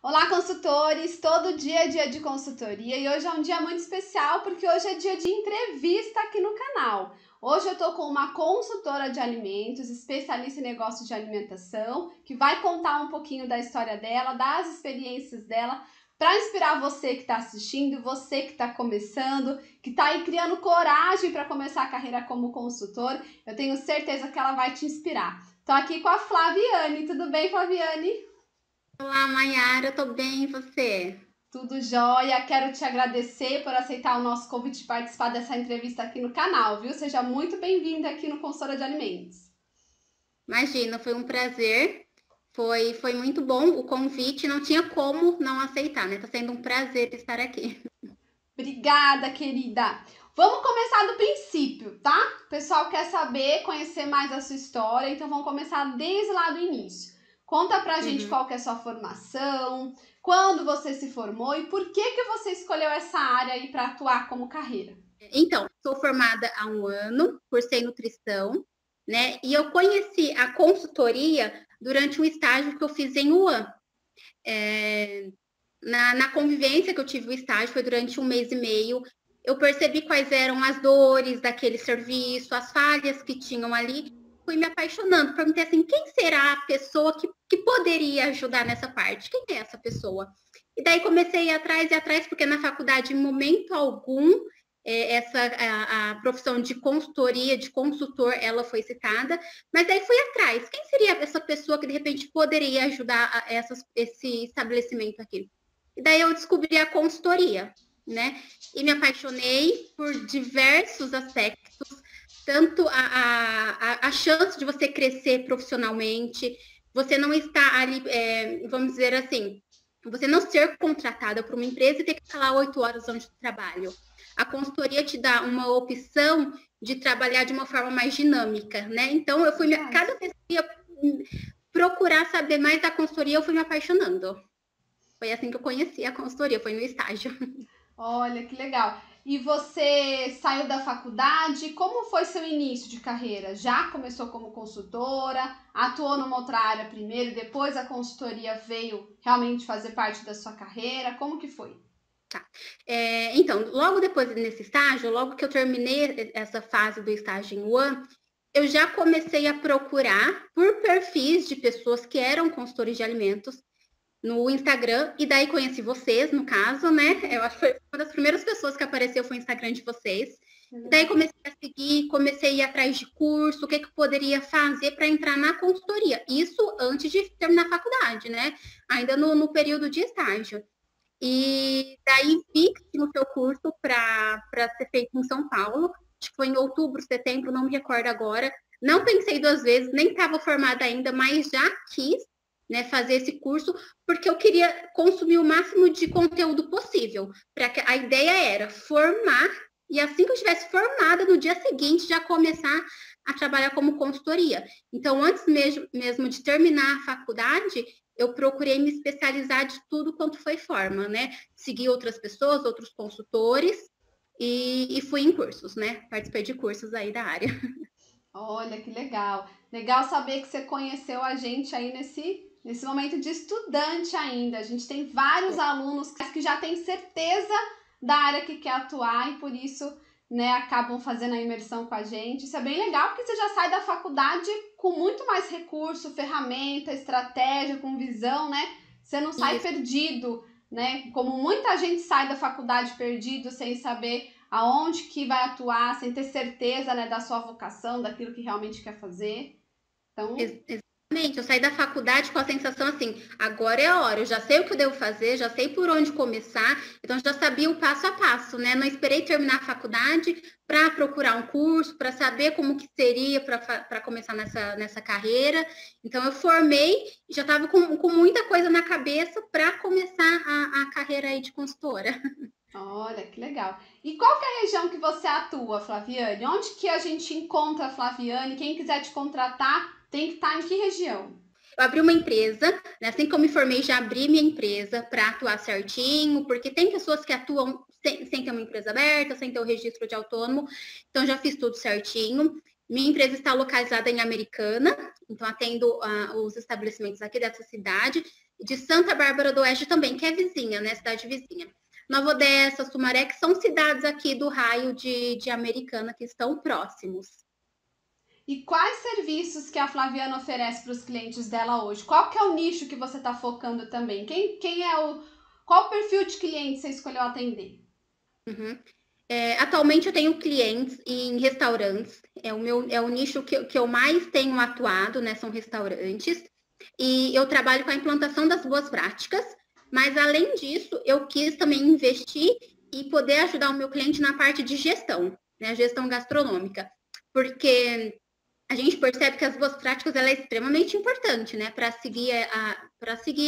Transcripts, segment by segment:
Olá, consultores! Todo dia é dia de consultoria e hoje é um dia muito especial porque hoje é dia de entrevista aqui no canal. Hoje eu tô com uma consultora de alimentos, especialista em negócios de alimentação, que vai contar um pouquinho da história dela, das experiências dela, para inspirar você que está assistindo, você que está começando, que está aí criando coragem para começar a carreira como consultor. Eu tenho certeza que ela vai te inspirar. Tô aqui com a Flaviane. Tudo bem, Flaviane? Olá, Mayara, eu tô bem, e você? Tudo jóia, quero te agradecer por aceitar o nosso convite de participar dessa entrevista aqui no canal, viu? Seja muito bem-vinda aqui no Consultora de Alimentos. Imagina, foi um prazer, foi muito bom o convite, não tinha como não aceitar, né? Tá sendo um prazer estar aqui. Obrigada, querida. Vamos começar do princípio, tá? O pessoal quer saber, conhecer mais a sua história, então vamos começar desde lá do início. Conta pra gente Uhum. qual que é a sua formação, quando você se formou e por que você escolheu essa área aí para atuar como carreira. Então, sou formada há um ano, cursei nutrição, né? E eu conheci a consultoria durante um estágio que eu fiz em Wuhan. Na convivência que eu tive o estágio, foi durante um mês e meio, eu percebi quais eram as dores daquele serviço, as falhas que tinham ali, fui me apaixonando, perguntei assim, quem será a pessoa que poderia ajudar nessa parte? Quem é essa pessoa? E daí comecei a ir atrás e atrás, porque na faculdade, em momento algum, a profissão de consultoria, de consultor, ela foi citada, mas daí fui atrás. Quem seria essa pessoa que de repente poderia ajudar esse estabelecimento aqui? E daí eu descobri a consultoria, né? E me apaixonei por diversos aspectos, tanto a chance de você crescer profissionalmente, você não está ali, vamos dizer assim, você não ser contratada por uma empresa e ter que ficar lá 8 horas onde trabalho. A consultoria te dá uma opção de trabalhar de uma forma mais dinâmica, né? Então, eu fui, Verdade. cada vez que eu ia procurar saber mais da consultoria, eu fui me apaixonando. Foi assim que eu conheci a consultoria, foi no estágio. Olha, que legal. E você saiu da faculdade? Como foi seu início de carreira? Já começou como consultora? Atuou numa outra área primeiro, depois a consultoria veio realmente fazer parte da sua carreira? Como que foi? Tá. Então, logo depois nesse estágio, logo que eu terminei essa fase do estágio em One, eu já comecei a procurar por perfis de pessoas que eram consultores de alimentos no Instagram, e daí conheci vocês, no caso, né? Eu acho que foi uma das primeiras pessoas que apareceu foi o Instagram de vocês. E daí Legal. comecei a seguir, comecei a ir atrás de curso, o que eu poderia fazer para entrar na consultoria. Isso antes de terminar a faculdade, né? Ainda no período de estágio. E daí vi que tinha o seu curso para ser feito em São Paulo. Acho que foi em outubro, setembro, não me recordo agora. Não pensei duas vezes, nem estava formada ainda, mas já quis, né, fazer esse curso, porque eu queria consumir o máximo de conteúdo possível. A ideia era formar, e assim que eu estivesse formada, no dia seguinte já começar a trabalhar como consultoria. Então, antes mesmo de terminar a faculdade, eu procurei me especializar de tudo quanto foi forma, né? Segui outras pessoas, outros consultores e fui em cursos, né? Participei de cursos aí da área. Olha, que legal. Legal saber que você conheceu a gente aí nesse momento de estudante ainda. A gente tem vários alunos que já têm certeza da área que quer atuar e por isso, né, acabam fazendo a imersão com a gente. Isso é bem legal porque você já sai da faculdade com muito mais recurso, ferramenta, estratégia, com visão, né? Você não sai Isso. perdido, né? Como muita gente sai da faculdade perdido, sem saber aonde que vai atuar, sem ter certeza, né, da sua vocação, daquilo que realmente quer fazer. Então, Exatamente, eu saí da faculdade com a sensação assim, agora é a hora, eu já sei o que eu devo fazer, já sei por onde começar, então já sabia o passo a passo, né? Não esperei terminar a faculdade para procurar um curso, para saber como que seria para começar nessa carreira. Então eu formei e já estava com muita coisa na cabeça para começar a carreira aí de consultora. olha, que legal. E qual que é a região que você atua, Flaviane? Onde que a gente encontra a Flaviane? Quem quiser te contratar, tem que estar em que região? Eu abri uma empresa, né? Assim que eu me formei, já abri minha empresa para atuar certinho, porque tem pessoas que atuam sem ter uma empresa aberta, sem ter o registro de autônomo, então já fiz tudo certinho. Minha empresa está localizada em Americana, então atendo os estabelecimentos aqui dessa cidade, de Santa Bárbara do Oeste também, que é vizinha, né? Cidade vizinha. Nova Odessa, Sumaré, que são cidades aqui do raio de Americana que estão próximos. E quais serviços que a Flaviana oferece para os clientes dela hoje? Qual que é o nicho que você está focando também? Qual o perfil de cliente você escolheu atender? Uhum. Atualmente eu tenho clientes em restaurantes, é o nicho que eu mais tenho atuado, né? São restaurantes, e eu trabalho com a implantação das boas práticas, mas além disso, eu quis também investir e poder ajudar o meu cliente na parte de gestão, né? Gestão gastronômica, porque a gente percebe que as boas práticas ela é extremamente importante, né? Para seguir, seguir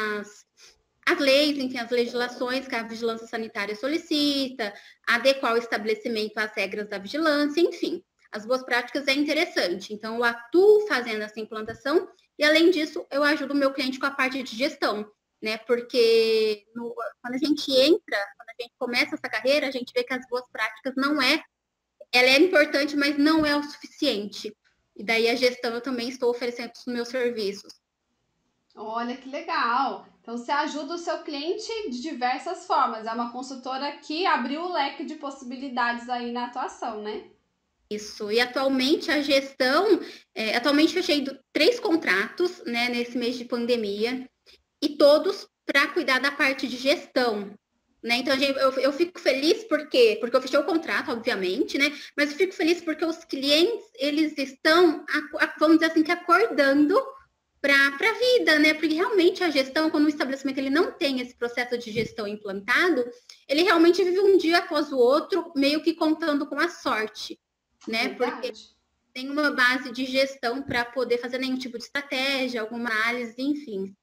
as leis, enfim, as legislações que a vigilância sanitária solicita, adequar o estabelecimento às regras da vigilância, enfim. As boas práticas é interessante. Então, eu atuo fazendo essa implantação e, além disso, eu ajudo o meu cliente com a parte de gestão, né? Porque quando a gente entra, quando a gente começa essa carreira, a gente vê que as boas práticas ela é importante, mas não é o suficiente. E daí a gestão eu também estou oferecendo os meus serviços. Olha que legal! Então você ajuda o seu cliente de diversas formas. É uma consultora que abriu o leque de possibilidades aí na atuação, né? Isso. E atualmente a gestão, atualmente fechei 3 contratos, né, nesse mês de pandemia, e todos para cuidar da parte de gestão. Né? Então, eu fico feliz porque eu fechei o contrato, obviamente, né? Mas eu fico feliz porque os clientes, eles estão, vamos dizer assim, que acordando para a vida, né? Porque realmente a gestão, quando o estabelecimento ele não tem esse processo de gestão implantado, ele realmente vive um dia após o outro, meio que contando com a sorte, né? Verdade. Porque tem uma base de gestão para poder fazer nenhum tipo de estratégia, alguma análise, enfim.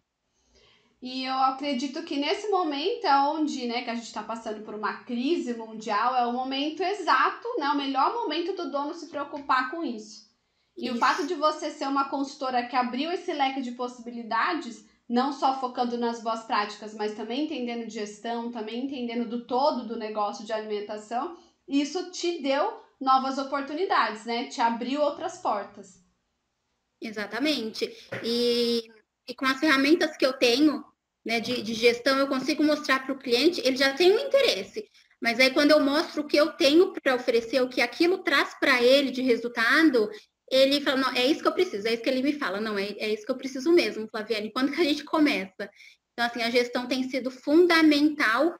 E eu acredito que nesse momento é onde, né, que a gente está passando por uma crise mundial, é o momento exato, né, o melhor momento do dono se preocupar com isso. E Isso. o fato de você ser uma consultora que abriu esse leque de possibilidades, não só focando nas boas práticas, mas também entendendo de gestão, também entendendo do todo do negócio de alimentação, isso te deu novas oportunidades, né? Te abriu outras portas. Exatamente. E com as ferramentas que eu tenho, né, de gestão, eu consigo mostrar para o cliente, ele já tem um interesse. Mas aí, quando eu mostro o que eu tenho para oferecer, o que aquilo traz para ele de resultado, ele fala, não, é isso que eu preciso, é isso que ele me fala, não, é isso que eu preciso mesmo, Flaviane. Quando que a gente começa? Então, assim, a gestão tem sido fundamental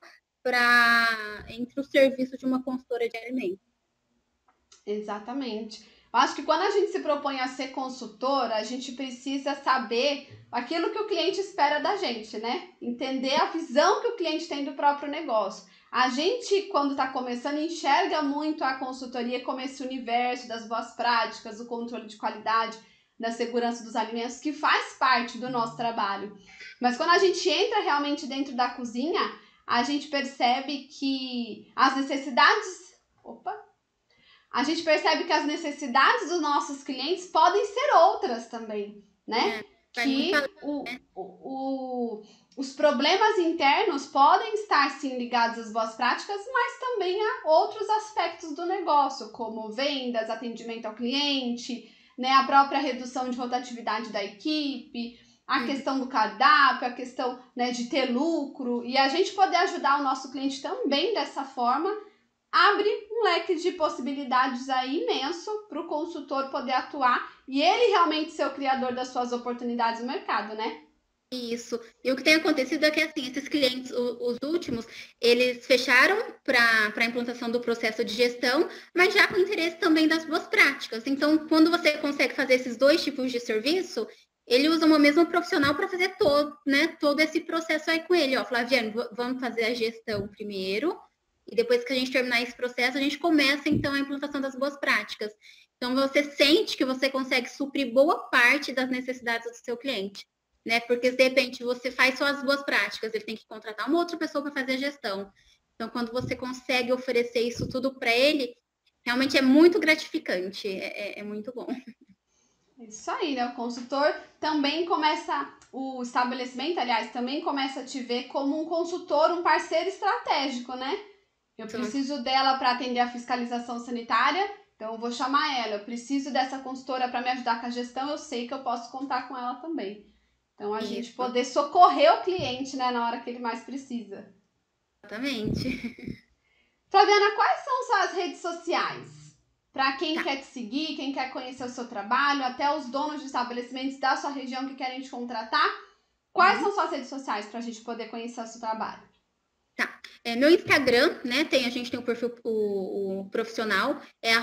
entre o serviço de uma consultora de alimentos. Exatamente. Eu acho que quando a gente se propõe a ser consultora, a gente precisa saber aquilo que o cliente espera da gente, né? Entender a visão que o cliente tem do próprio negócio. A gente, quando está começando, enxerga muito a consultoria como esse universo das boas práticas, do controle de qualidade, da segurança dos alimentos, que faz parte do nosso trabalho. Mas quando a gente entra realmente dentro da cozinha, a gente percebe que as necessidades. Opa! A gente percebe que as necessidades dos nossos clientes podem ser outras também, né? Que os problemas internos podem estar sim ligados às boas práticas, mas também a outros aspectos do negócio, como vendas, atendimento ao cliente, né? A própria redução de rotatividade da equipe, a questão do cardápio, a questão, né, de ter lucro, e a gente poder ajudar o nosso cliente também dessa forma abre um leque de possibilidades aí imenso para o consultor poder atuar e ele realmente ser o criador das suas oportunidades no mercado, né? Isso. E o que tem acontecido é que, assim, esses clientes, os últimos, eles fecharam para a implantação do processo de gestão, mas já com interesse também das boas práticas. Então, quando você consegue fazer esses 2 tipos de serviço, ele usa uma mesma profissional para fazer todo esse processo aí com ele. Ó, Flaviane, vamos fazer a gestão primeiro, e depois que a gente terminar esse processo, a gente começa, então, a implantação das boas práticas. Então, você sente que você consegue suprir boa parte das necessidades do seu cliente. Né? Porque de repente você faz só as boas práticas, ele tem que contratar uma outra pessoa para fazer a gestão. Então, quando você consegue oferecer isso tudo para ele, realmente é muito gratificante, é muito bom. Isso aí, né? O consultor também começa, o estabelecimento, aliás, também começa a te ver como um consultor, um parceiro estratégico, né? Eu preciso dela para atender a fiscalização sanitária, Então, eu vou chamar ela. Eu preciso dessa consultora para me ajudar com a gestão. Eu sei que eu posso contar com ela também. Então, a gente poder socorrer o cliente, né, na hora que ele mais precisa. Exatamente. Flaviana, quais são suas redes sociais? Para quem quer te seguir, quem quer conhecer o seu trabalho, até os donos de estabelecimentos da sua região que querem te contratar. Quais são suas redes sociais para a gente poder conhecer o seu trabalho? Tá. Meu Instagram, né? A gente tem o perfil o profissional, é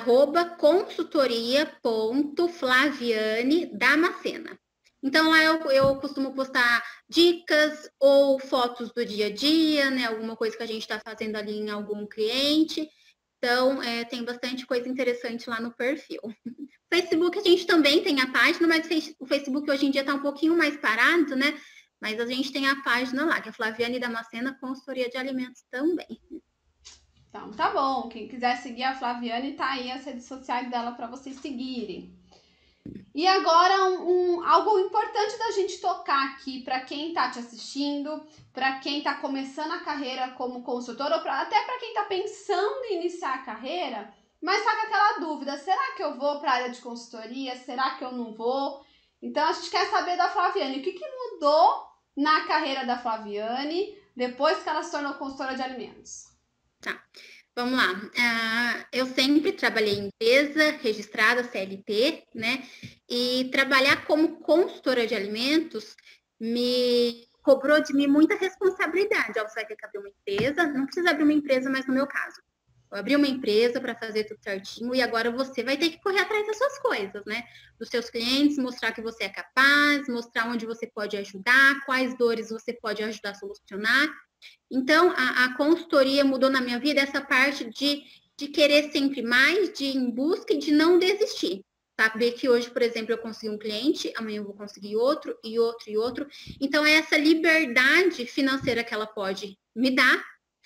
@consultoria.flaviane_damascena. Então lá eu costumo postar dicas ou fotos do dia a dia, né? Alguma coisa que a gente está fazendo ali em algum cliente. Então, tem bastante coisa interessante lá no perfil. Facebook a gente também tem a página, mas o Facebook hoje em dia está um pouquinho mais parado, né? Mas a gente tem a página lá, que é Flaviane Damascena, consultoria de alimentos também. Então, tá bom. Quem quiser seguir a Flaviane, tá aí as redes sociais dela para vocês seguirem. E agora, algo importante da gente tocar aqui para quem tá te assistindo, para quem tá começando a carreira como consultor, ou até para quem tá pensando em iniciar a carreira, mas tá com aquela dúvida, será que eu vou para a área de consultoria? Será que eu não vou? Então, a gente quer saber da Flaviane, o que mudou na carreira da Flaviane depois que ela se tornou consultora de alimentos? Tá, vamos lá. Eu sempre trabalhei em empresa registrada, CLT, né? E trabalhar como consultora de alimentos me cobrou de mim muita responsabilidade. Você vai ter que abrir uma empresa, não precisa abrir uma empresa, mas no meu caso, eu abri uma empresa para fazer tudo certinho e agora você vai ter que correr atrás das suas coisas, né? Dos seus clientes, mostrar que você é capaz, mostrar onde você pode ajudar, quais dores você pode ajudar a solucionar. Então, a consultoria mudou na minha vida essa parte de querer sempre mais, de ir em busca e de não desistir. Saber que hoje, por exemplo, eu consegui um cliente, amanhã eu vou conseguir outro, e outro, e outro. Então, é essa liberdade financeira que ela pode me dar,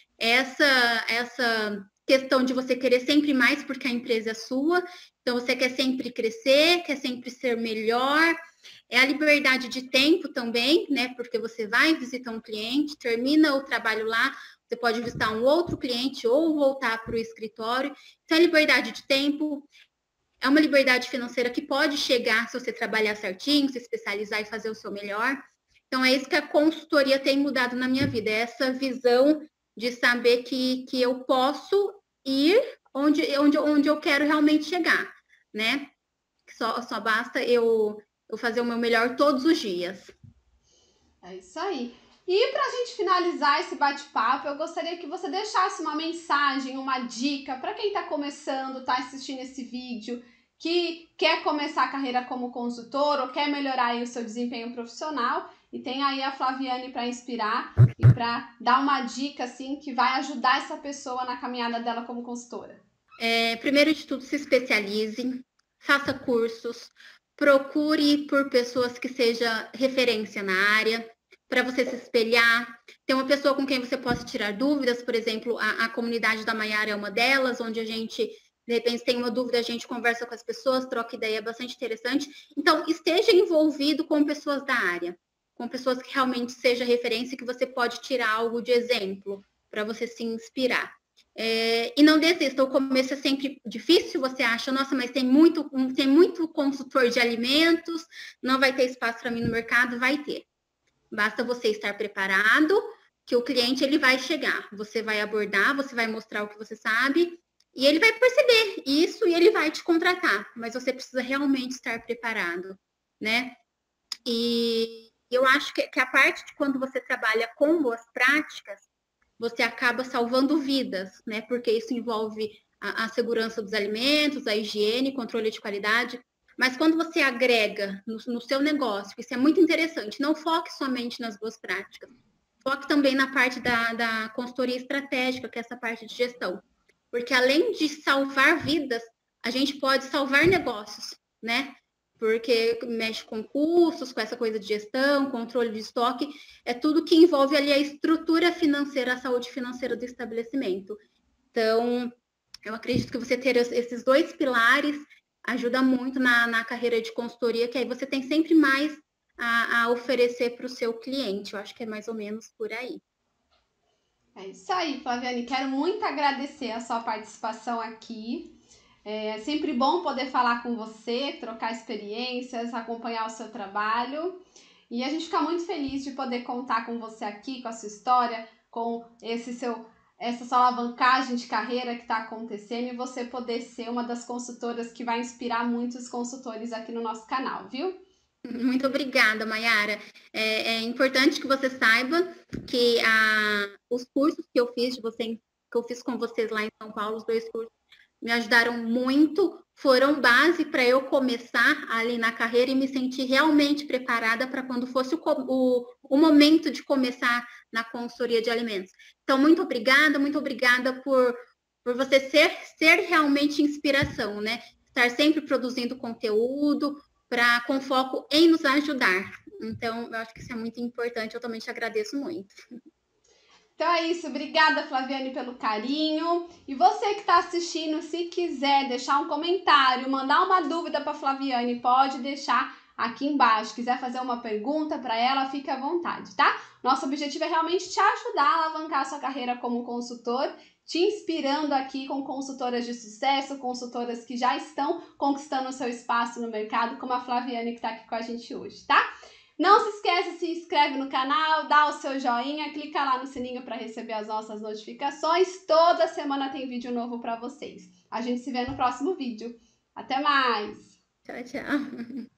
essa questão de você querer sempre mais porque a empresa é sua, então você quer sempre crescer, quer sempre ser melhor. É a liberdade de tempo também, né? Porque você vai visitar um cliente, termina o trabalho lá, você pode visitar um outro cliente ou voltar para o escritório. Então, é liberdade de tempo, é uma liberdade financeira que pode chegar se você trabalhar certinho, se especializar e fazer o seu melhor. Então, é isso que a consultoria tem mudado na minha vida, é essa visão de saber que eu posso ir onde eu quero realmente chegar, né? Só basta eu fazer o meu melhor todos os dias. É isso aí. E para a gente finalizar esse bate-papo, eu gostaria que você deixasse uma mensagem, uma dica para quem está começando, está assistindo esse vídeo, que quer começar a carreira como consultor ou quer melhorar aí o seu desempenho profissional. E tem aí a Flaviane para inspirar e para dar uma dica assim que vai ajudar essa pessoa na caminhada dela como consultora. Primeiro de tudo, se especialize, faça cursos, procure por pessoas que seja referência na área, para você se espelhar. Tem uma pessoa com quem você possa tirar dúvidas, por exemplo, a comunidade da Maiara é uma delas, onde a gente, de repente, tem uma dúvida, a gente conversa com as pessoas, troca ideia, é bastante interessante. Então, esteja envolvido com pessoas da área, com pessoas que realmente seja referência, que você pode tirar algo de exemplo, para você se inspirar. E não desista, o começo é sempre difícil, você acha, nossa, mas tem muito consultor de alimentos, não vai ter espaço para mim no mercado, vai ter. Basta você estar preparado, que o cliente ele vai chegar, você vai abordar, você vai mostrar o que você sabe, e ele vai perceber isso e ele vai te contratar, mas você precisa realmente estar preparado, né? E eu acho que a parte de quando você trabalha com boas práticas, você acaba salvando vidas, né? Porque isso envolve a segurança dos alimentos, a higiene, controle de qualidade. Mas quando você agrega no seu negócio, isso é muito interessante, não foque somente nas boas práticas, foque também na parte da consultoria estratégica, que é essa parte de gestão. Porque além de salvar vidas, a gente pode salvar negócios, né? Porque mexe com custos, com essa coisa de gestão, controle de estoque, é tudo que envolve ali a estrutura financeira, a saúde financeira do estabelecimento. Então, eu acredito que você ter esses dois pilares ajuda muito na carreira de consultoria, que aí você tem sempre mais a oferecer para o seu cliente. Eu acho que é mais ou menos por aí. É isso aí, Flaviane. Quero muito agradecer a sua participação aqui. É sempre bom poder falar com você, trocar experiências, acompanhar o seu trabalho. E a gente fica muito feliz de poder contar com você aqui, com a sua história, com essa sua alavancagem de carreira que está acontecendo e você poder ser uma das consultoras que vai inspirar muitos consultores aqui no nosso canal, viu? Muito obrigada, Mayara. É importante que você saiba que os cursos que eu fiz que eu fiz com vocês lá em São Paulo, os 2 cursos, me ajudaram muito, foram base para eu começar ali na carreira e me sentir realmente preparada para quando fosse o momento de começar na consultoria de alimentos. Então, muito obrigada por você ser realmente inspiração, né? Estar sempre produzindo conteúdo com foco em nos ajudar. Então, eu acho que isso é muito importante, eu também te agradeço muito. Então é isso, obrigada Flaviane pelo carinho. E você que está assistindo, se quiser deixar um comentário, mandar uma dúvida para Flaviane, pode deixar aqui embaixo. Quiser fazer uma pergunta para ela, fique à vontade, tá? Nosso objetivo é realmente te ajudar a alavancar a sua carreira como consultor, te inspirando aqui com consultoras de sucesso, consultoras que já estão conquistando o seu espaço no mercado, como a Flaviane que está aqui com a gente hoje, tá? Não se esqueça, se inscreve no canal, dá o seu joinha, clica lá no sininho para receber as nossas notificações. Toda semana tem vídeo novo para vocês. A gente se vê no próximo vídeo. Até mais! Tchau, tchau.